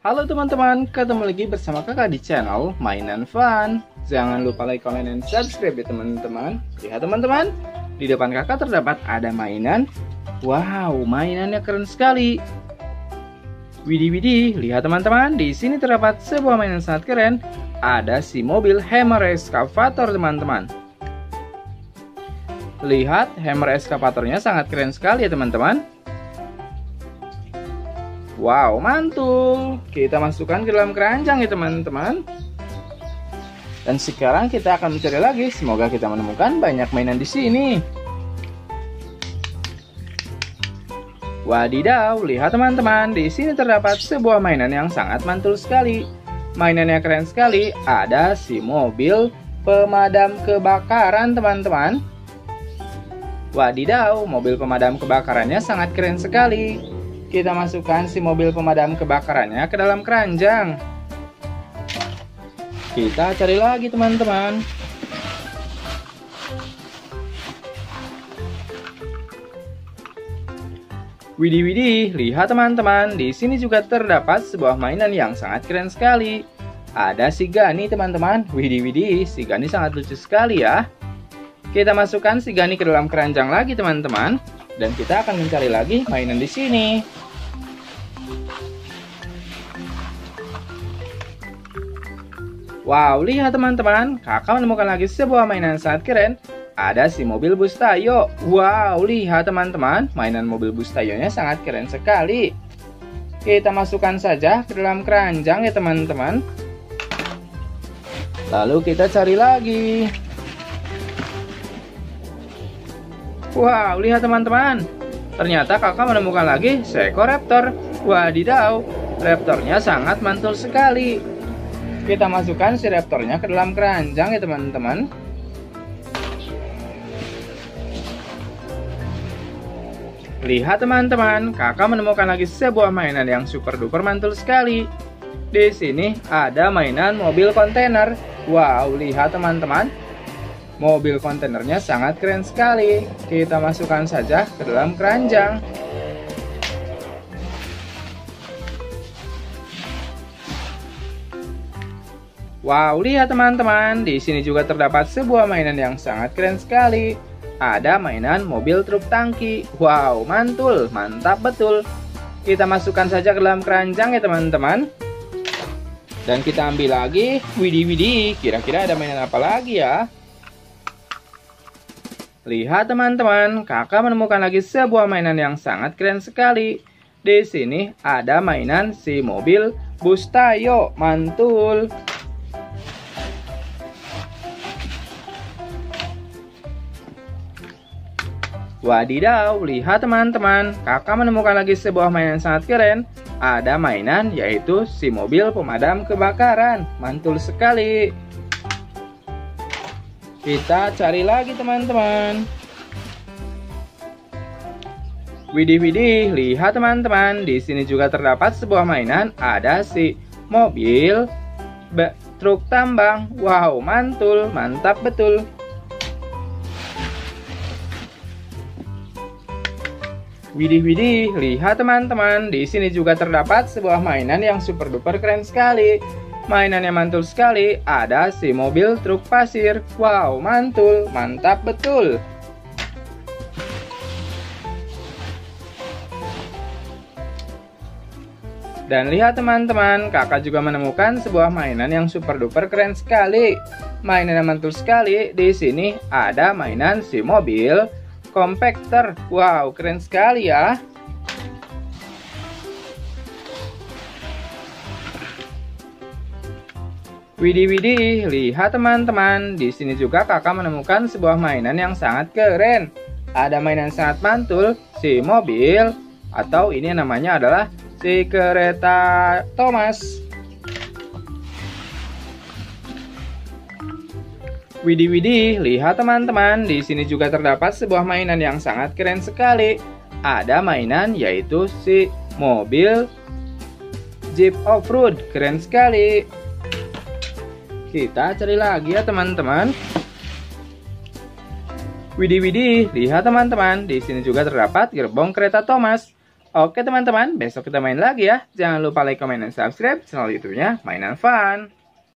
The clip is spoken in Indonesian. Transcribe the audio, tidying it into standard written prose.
Halo teman-teman, ketemu lagi bersama kakak di channel Mainan Fun. Jangan lupa like, comment, dan subscribe ya teman-teman. Lihat teman-teman, di depan kakak terdapat ada mainan. Wow, mainannya keren sekali. Widih widih, lihat teman-teman, di sini terdapat sebuah mainan sangat keren. Ada si mobil Hammer Excavator teman-teman. Lihat, Hammer Excavatornya sangat keren sekali ya teman-teman. Wow, mantul. Kita masukkan ke dalam keranjang ya teman-teman. Dan sekarang kita akan mencari lagi. Semoga kita menemukan banyak mainan di sini. Wadidaw, lihat teman-teman, di sini terdapat sebuah mainan yang sangat mantul sekali. Mainannya keren sekali. Ada si mobil pemadam kebakaran teman-teman. Wadidaw, mobil pemadam kebakarannya sangat keren sekali. Kita masukkan si mobil pemadam kebakarannya ke dalam keranjang. Kita cari lagi teman-teman. Widih widih, lihat teman-teman, di sini juga terdapat sebuah mainan yang sangat keren sekali. Ada si Gani teman-teman. Widih widih, si Gani sangat lucu sekali ya. Kita masukkan si Gani ke dalam keranjang lagi teman-teman. Dan kita akan mencari lagi mainan di sini. Wow, lihat teman-teman, kakak menemukan lagi sebuah mainan sangat keren. Ada si mobil bus Tayo. Wow, lihat teman-teman, mainan mobil bus Tayo-nya sangat keren sekali. Kita masukkan saja ke dalam keranjang ya teman-teman. Lalu kita cari lagi. Wow, lihat teman-teman, ternyata kakak menemukan lagi seekor raptor. Wadidaw, raptornya sangat mantul sekali. Kita masukkan si raptornya ke dalam keranjang ya teman-teman. Lihat teman-teman, kakak menemukan lagi sebuah mainan yang super duper mantul sekali. Di sini ada mainan mobil kontainer. Wow, lihat teman-teman, mobil kontainernya sangat keren sekali. Kita masukkan saja ke dalam keranjang. Wow, lihat teman-teman, di sini juga terdapat sebuah mainan yang sangat keren sekali. Ada mainan mobil truk tangki. Wow, mantul, mantap betul. Kita masukkan saja ke dalam keranjang ya teman-teman. Dan kita ambil lagi. Widih widih, kira-kira ada mainan apa lagi ya? Lihat teman-teman, kakak menemukan lagi sebuah mainan yang sangat keren sekali. Di sini ada mainan si mobil bus Tayo, mantul. Wadidaw, lihat teman-teman, kakak menemukan lagi sebuah mainan sangat keren. Ada mainan yaitu si mobil pemadam kebakaran, mantul sekali. Kita cari lagi teman-teman. Widih widih, lihat teman-teman, di sini juga terdapat sebuah mainan. Ada si mobil truk tambang. Wow, mantul, mantap betul. Widih widih, lihat teman-teman, di sini juga terdapat sebuah mainan yang super duper keren sekali. Mainannya mantul sekali. Ada si mobil truk pasir. Wow, mantul, mantap betul. Dan lihat teman-teman, kakak juga menemukan sebuah mainan yang super duper keren sekali. Mainannya mantul sekali. Di sini ada mainan si mobil compactor. Wow, keren sekali ya. Widih widih, lihat teman-teman, di sini juga kakak menemukan sebuah mainan yang sangat keren. Ada mainan sangat mantul, si mobil, atau ini namanya adalah si kereta Thomas. Widih widih, lihat teman-teman, di sini juga terdapat sebuah mainan yang sangat keren sekali. Ada mainan yaitu si mobil Jeep Off-Road, keren sekali. Kita cari lagi ya teman-teman. Widih widih, lihat teman-teman, di sini juga terdapat gerbong kereta Thomas. Oke teman-teman, besok kita main lagi ya. Jangan lupa like, comment, dan subscribe channel YouTube-nya Mainan Fun.